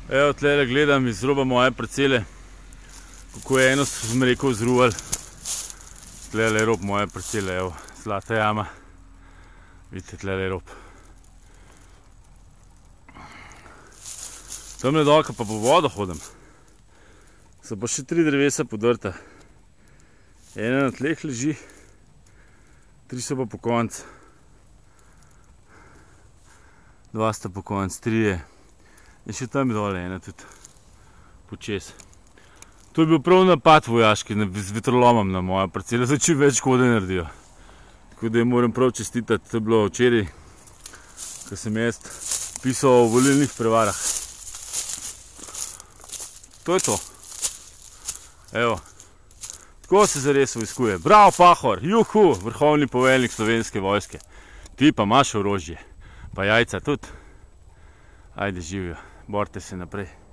Evo, tlele gledam iz roba moje parcele, kako je eno, sem rekel, zruval. Tlele je rob moje parcele, evo, zlata jama. Vidite, tlele je rob. Tamle dolka pa po vodo hodim. So pa še 3 drevesa podrta. Ena na tleh leži, 3 so pa po koncu. 2 sta po koncu, 3 je. In še tam dole ena tudi počes. To je bil prav napad vojaški z vetrolomom na mojo parcelo, zdaj čim več škode naredijo. Tako da jim moram prav čestitati, to je bilo včeraj, ko sem jaz pisal o volilnih prevarah. To je to. Evo. Tako se zares vojskuje. Bravo, Pahor, juhu, vrhovni poveljnik Slovenske vojske. Ti pa imaš orožje, pa jajca tudi. Ajde, živijo, borite se naprej.